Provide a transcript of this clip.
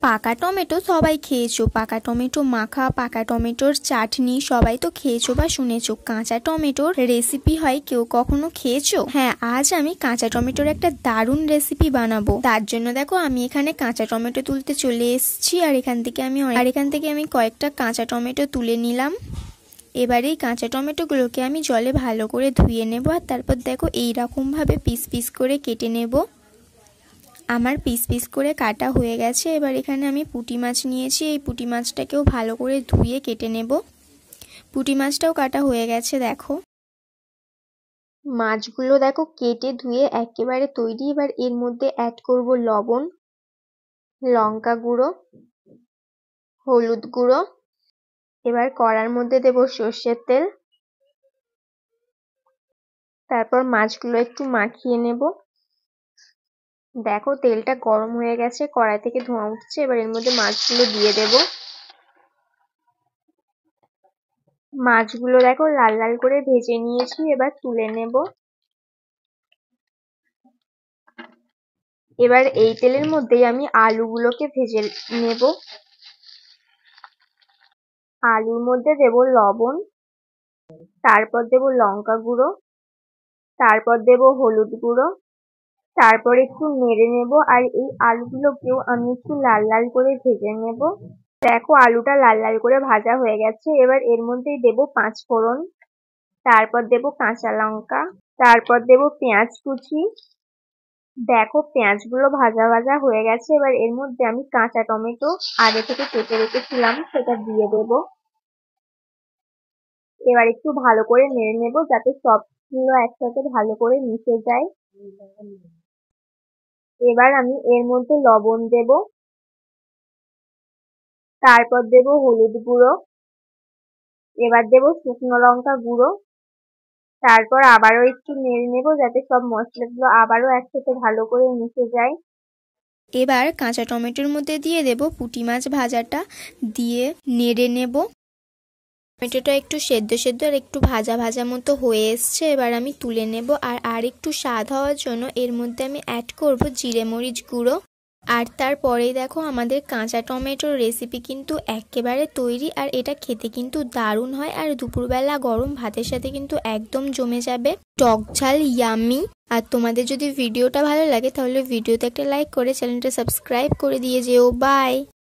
পাকা টমেটো সবাই খেয়েছো, পাকা টমেটো মাখা, পাকা টমেটোর চাটনি সবাই তো খেয়েছো বা শুনেছো। কাঁচা টমেটোর রেসিপি হয় কেউ কখনো খেয়েছো? হ্যাঁ, আজ আমি কাঁচা টমেটোর একটা দারুণ রেসিপি বানাবো। তার জন্য দেখো আমি এখানে কাঁচা টমেটো তুলতে চলে এসেছি, আর এখান থেকে আমি কয়েকটা কাঁচা টমেটো তুলে নিলাম। এবার এই কাঁচা টমেটোগুলোকে আমি জলে ভালো করে ধুয়ে নেব, আর তারপর দেখো এইরকমভাবে পিস পিস করে কেটে নেব। আমার পিস পিস করে কাটা হয়ে গেছে। এবার এখানে আমি পুঁটি মাছ নিয়েছি, এই পুঁটি মাছটাকেও ভালো করে ধুয়ে কেটে নেব। পুঁটি মাছটাও কাটা হয়ে গেছে। দেখো মাছগুলো দেখো কেটে ধুয়ে একেবারে তৈরি। এবার এর মধ্যে অ্যাড করব লবণ, লঙ্কা গুঁড়ো, হলুদ গুঁড়ো। এবার কড়ার মধ্যে দেব সর্ষের তেল, তারপর মাছগুলো একটু মাখিয়ে নেব। দেখো তেলটা গরম হয়ে গেছে, কড়াই থেকে ধোঁয়া উঠছে। এবার এর মধ্যে মাছগুলো দিয়ে দেব। মাছগুলো দেখো লাল লাল করে ভেজে নিয়েছি, এবার তুলে নেব। এবার এই তেলের মধ্যেই আমি আলুগুলোকে ভেজে নেব। আলুর মধ্যে দেব লবণ, তারপর দেব লঙ্কা গুঁড়ো, তারপর দেব হলুদ গুঁড়ো, তারপর একটু নেড়ে নেব। আর এই আলুগুলোকেও আমি একটু লাল লাল করে ভেজে নেব। দেখো আলুটা লাল লাল করে ভাজা হয়ে গেছে। এবার এর মধ্যেই দেব 5 ফোড়ন, তারপর দেব কাঁচা লঙ্কা, তারপর দেব পেঁয়াজ কুচি। দেখো পেঁয়াজগুলো ভাজা ভাজা হয়ে গেছে। এবার এর মধ্যে আমি কাঁচা টমেটো আগে থেকে কেটে রেখেছিলাম সেটা দিয়ে দেব। এবার একটু ভালো করে নেড়ে নেব যাতে সবগুলো একসাথে ভালো করে মিশে যায়। এবার আমি এর মধ্যে লবণ দেব, তারপর দেব হলুদ গুঁড়ো, এবার দেব শুকনো লঙ্কা গুঁড়ো, তারপর আবারও একটু নেড়ে নেব যাতে সব মশলাগুলো আবারও একসাথে ভালো করে মিশে যায়। এবার কাঁচা টমেটোর মধ্যে দিয়ে দেব পুঁটি মাছ ভাজাটা, দিয়ে নেড়ে নেব। টমেটোটা একটু সেদ্ধ সেদ্ধ আর একটু ভাজা ভাজা মতো হয়ে এসছে। এবার আমি তুলে নেব। আর একটু স্বাদ হওয়ার জন্য এর মধ্যে আমি অ্যাড করব জিরে মরিচ গুঁড়ো। আর তারপরেই দেখো আমাদের কাঁচা টমেটোর রেসিপি কিন্তু একেবারে তৈরি। আর এটা খেতে কিন্তু দারুণ হয়, আর দুপুরবেলা গরম ভাতের সাথে কিন্তু একদম জমে যাবে। টক ঝাল ইয়াম্মি। আর তোমাদের যদি ভিডিওটা ভালো লাগে তাহলে ভিডিওতে একটা লাইক করে চ্যানেলটা সাবস্ক্রাইব করে দিয়ে যেও। বাই।